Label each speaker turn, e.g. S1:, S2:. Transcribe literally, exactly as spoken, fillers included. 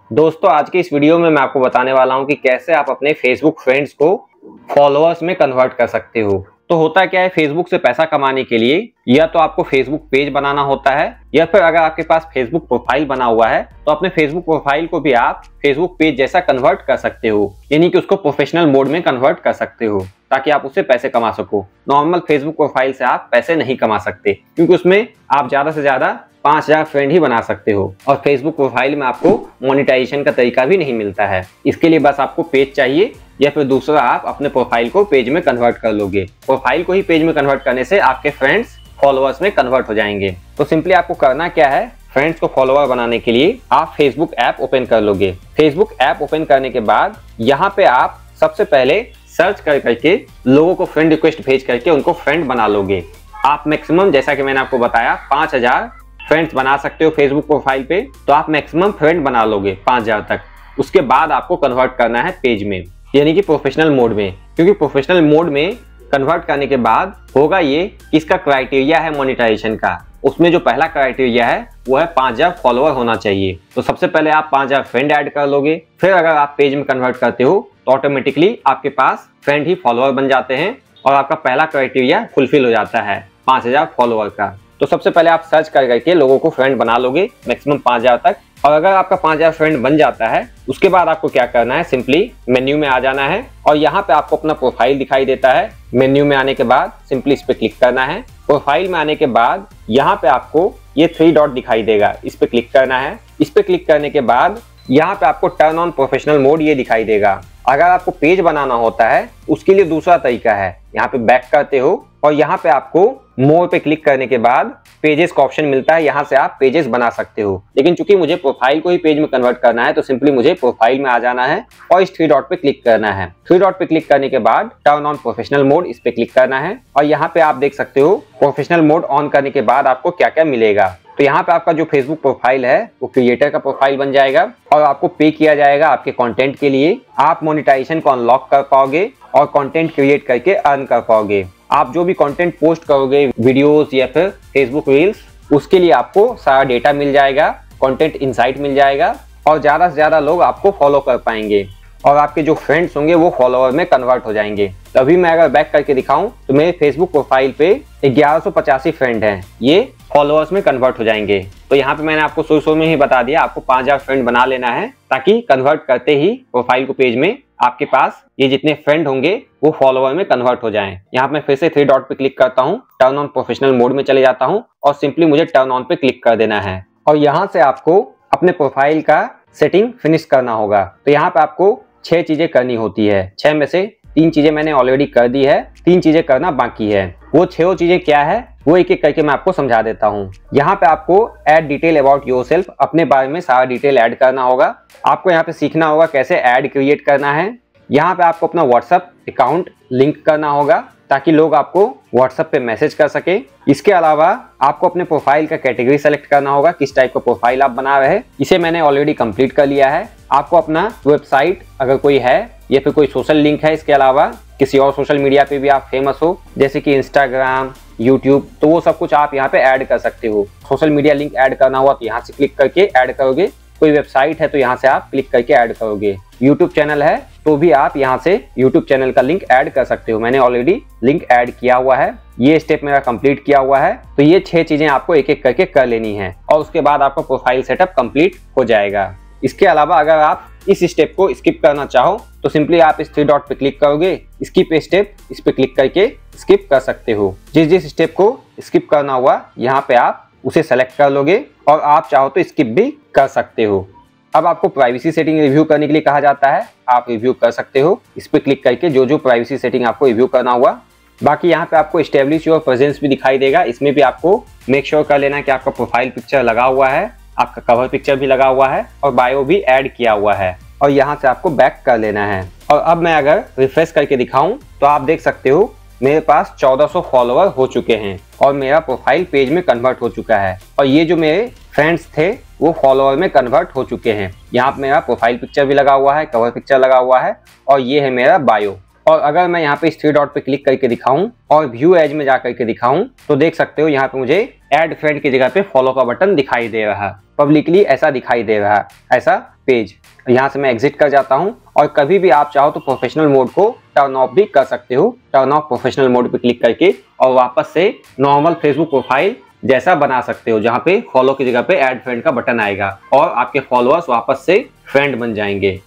S1: दोस्तों आज की इस वीडियो में मैं आपको बताने वाला हूं कि कैसे आप अपने फेसबुक फ्रेंड्स को फॉलोअर्स में कन्वर्ट कर सकते हो। तो होता क्या है, फेसबुक से पैसा कमाने के लिए या तो आपको फेसबुक पेज बनाना होता है या फिर अगर आपके पास फेसबुक प्रोफाइल बना हुआ है तो अपने फेसबुक प्रोफाइल को भी आप फेसबुक पेज जैसा कन्वर्ट कर सकते हो, यानी कि उसको प्रोफेशनल मोड में कन्वर्ट कर सकते हो ताकि आप उससे पैसे कमा सको। नॉर्मल फेसबुक प्रोफाइल से आप पैसे नहीं कमा सकते क्योंकि उसमें आप ज्यादा से ज्यादा पांच हजार फ्रेंड ही बना सकते हो और फेसबुक प्रोफाइल में आपको मोनेटाइजेशन का तरीका भी नहीं मिलता है। इसके लिए बस आपको पेज चाहिए या फिर दूसरा आप अपने प्रोफाइल को पेज में कन्वर्ट कर लोगे। प्रोफाइल को ही पेज में कन्वर्ट करने से आपके फ्रेंड्स फॉलोअर्स में कन्वर्ट हो जाएंगे। तो सिंपली आपको करना क्या है, फ्रेंड्स को फॉलोअर बनाने के लिए आप फेसबुक ऐप ओपन कर लोगे। फेसबुक ऐप ओपन करने के बाद यहाँ पे आप सबसे पहले सर्च कर करके लोगों को फ्रेंड रिक्वेस्ट भेज करके उनको फ्रेंड बना लोगे। आप मैक्सिमम, जैसा कि मैंने आपको बताया, पांच हजार फ्रेंड्स बना सकते हो फेसबुक प्रोफाइल पे, तो आप मैक्सिमम फ्रेंड बना लोगे पांच हजार तक। उसके बाद आपको कन्वर्ट करना है पेज में, यानी कि प्रोफेशनल मोड में, क्योंकि प्रोफेशनल मोड में कन्वर्ट करने के बाद होगा ये कि इसका क्राइटेरिया है मोनेटाइजेशन का। उसमें जो पहला क्राइटेरिया है वो है पांच हजार फॉलोअर होना चाहिए। तो सबसे पहले आप पांच हजार फ्रेंड ऐड कर लोगे, फिर अगर आप पेज में कन्वर्ट करते हो तो ऑटोमेटिकली आपके पास फ्रेंड ही फॉलोअर बन जाते हैं और आपका पहला क्राइटेरिया फुलफिल हो जाता है पांच हजार फॉलोअर का। तो सबसे पहले आप सर्च कर करके लोगों को फ्रेंड बना लोगे मैक्सिमम पांच हजार तक, और अगर आपका पांच हजार फ्रेंड बन जाता है उसके बाद आपको क्या करना है, सिंपली मेन्यू में आ जाना है और यहाँ पे आपको अपना प्रोफाइल दिखाई देता है। मेन्यू में आने के बाद सिंपली इस पे क्लिक करना है। प्रोफाइल में आने के बाद यहाँ पे आपको ये थ्री डॉट दिखाई देगा, इस पे क्लिक करना है। इस पे क्लिक करने के बाद यहाँ पे आपको टर्न ऑन प्रोफेशनल मोड ये दिखाई देगा। अगर आपको पेज बनाना होता है उसके लिए दूसरा तरीका है, यहाँ पे बैक करते हो और यहाँ पे आपको मोर पे क्लिक करने के बाद पेजेस का ऑप्शन मिलता है, यहाँ से आप पेजेस बना सकते हो। लेकिन चूंकि मुझे प्रोफाइल को ही पेज में कन्वर्ट करना है तो सिंपली मुझे प्रोफाइल में आ जाना है और इस थ्री डॉट पे क्लिक करना है। थ्री डॉट पे क्लिक करने के बाद टर्न ऑन प्रोफेशनल मोड, इस पे क्लिक करना है और यहाँ पे आप देख सकते हो प्रोफेशनल मोड ऑन करने के बाद आपको क्या क्या मिलेगा। तो यहाँ पे आपका जो फेसबुक प्रोफाइल है वो क्रिएटर का प्रोफाइल बन जाएगा और आपको पे किया जाएगा आपके कंटेंट के लिए। आप मोनेटाइजेशन को अनलॉक कर पाओगे और कंटेंट क्रिएट करके अर्न कर पाओगे। आप जो भी कंटेंट पोस्ट करोगे, वीडियोस या फिर फेसबुक रील्स, उसके लिए आपको सारा डेटा मिल जाएगा, कंटेंट इनसाइट मिल जाएगा और ज्यादा से ज्यादा लोग आपको फॉलो कर पाएंगे और आपके जो फ्रेंड्स होंगे वो फॉलोअर में कन्वर्ट हो जाएंगे। तो अभी मैं अगर बैक करके दिखाऊं तो मेरे फेसबुक प्रोफाइल पे ग्यारह सौ पचासी फ्रेंड हैं, ये फॉलोअर्स में कन्वर्ट हो जाएंगे। तो यहाँ पे मैंने आपको शुरू शुरू में ही बता दिया, आपको पांच हजार फ्रेंड बना लेना है ताकि कन्वर्ट करते ही प्रोफाइल को पेज में आपके पास ये जितने फ्रेंड होंगे वो फॉलोअर में कन्वर्ट हो जाएं। यहाँ पे मैं फिर से थ्री डॉट पे क्लिक करता हूँ, टर्न ऑन प्रोफेशनल मोड में चले जाता हूँ और सिंपली मुझे टर्न ऑन पे क्लिक कर देना है और यहाँ से आपको अपने प्रोफाइल का सेटिंग फिनिश करना होगा। तो यहाँ पे आपको छह चीजें करनी होती है, छह में से तीन चीजें मैंने ऑलरेडी कर दी है, तीन चीजें करना बाकी है। वो छह चीजें क्या है वो एक एक करके मैं आपको समझा देता हूँ। यहाँ पे आपको ऐड डिटेल अबाउट योरसेल्फ, अपने बारे में सारा डिटेल ऐड करना होगा। आपको यहाँ पे सीखना होगा कैसे ऐड क्रिएट करना है। यहाँ पे आपको अपना व्हाट्सएप अकाउंट लिंक करना होगा ताकि लोग आपको व्हाट्सएप पे मैसेज कर सके। इसके अलावा आपको अपने प्रोफाइल का कैटेगरी सेलेक्ट करना होगा, किस टाइप का प्रोफाइल आप बना रहे हैं। इसे मैंने ऑलरेडी कंप्लीट कर लिया है। आपको अपना वेबसाइट अगर कोई है या फिर कोई सोशल लिंक है, इसके अलावा किसी और सोशल मीडिया पे भी आप फेमस हो जैसे कि इंस्टाग्राम, यूट्यूब, तो वो सब कुछ आप यहाँ पे ऐड कर सकते हो। सोशल मीडिया लिंक ऐड करना हुआ तो यहाँ से क्लिक करके ऐड करोगे। कोई वेबसाइट है तो यहाँ से आप क्लिक करके ऐड करोगे। यूट्यूब चैनल है तो भी आप यहाँ से यूट्यूब चैनल का लिंक ऐड कर सकते हो। मैंने ऑलरेडी लिंक ऐड किया हुआ है, ये स्टेप मेरा कंप्लीट किया हुआ है। तो ये छह चीजें आपको एक एक करके कर लेनी है और उसके बाद आपका प्रोफाइल सेटअप कंप्लीट हो जाएगा। इसके अलावा अगर आप इस स्टेप को स्किप करना चाहो तो सिंपली आप इस थ्री डॉट पे क्लिक करोगे, स्किप स्टेप, इस पे क्लिक करके स्किप कर सकते हो। जिस जिस स्टेप को स्किप करना हुआ यहाँ पे आप उसे सेलेक्ट कर लोगे और आप चाहो तो स्किप भी कर सकते हो। अब आपको प्राइवेसी सेटिंग रिव्यू करने के लिए कहा जाता है, आप रिव्यू कर सकते हो इस पे क्लिक करके जो जो प्राइवेसी सेटिंग आपको रिव्यू करना हुआ। बाकी यहाँ पे आपको एस्टेब्लिश योर प्रेजेंस भी दिखाई देगा, इसमें भी आपको मेक श्योर कर लेना कि आपका प्रोफाइल पिक्चर लगा हुआ है, आपका कवर पिक्चर भी लगा हुआ है और बायो भी ऐड किया हुआ है और यहाँ से आपको बैक कर लेना है। और अब मैं अगर रिफ्रेश करके दिखाऊं तो आप देख सकते हो मेरे पास चौदह सौ फॉलोअर हो चुके हैं और मेरा प्रोफाइल पेज में कन्वर्ट हो चुका है और ये जो मेरे फ्रेंड्स थे वो फॉलोअर में कन्वर्ट हो चुके हैं। यहाँ पे मेरा प्रोफाइल पिक्चर भी लगा हुआ है, कवर पिक्चर लगा हुआ है और ये है मेरा बायो। और अगर मैं यहाँ पे इस थ्री डॉट पे क्लिक करके दिखाऊं और व्यू एज में जा करके दिखाऊं तो देख सकते हो यहाँ पे मुझे ऐड फ्रेंड की जगह पे फॉलो का बटन दिखाई दे रहा है। पब्लिकली ऐसा दिखाई दे रहा है, ऐसा पेज। यहाँ से मैं एग्जिट कर जाता हूँ और कभी भी आप चाहो तो प्रोफेशनल मोड को टर्न ऑफ भी कर सकते हो। टर्न ऑफ प्रोफेशनल मोड पे क्लिक करके और वापस से नॉर्मल फेसबुक प्रोफाइल जैसा बना सकते हो, जहाँ पे फॉलो की जगह पे ऐड फ्रेंड का बटन आएगा और आपके फॉलोअर्स वापस से फ्रेंड बन जाएंगे।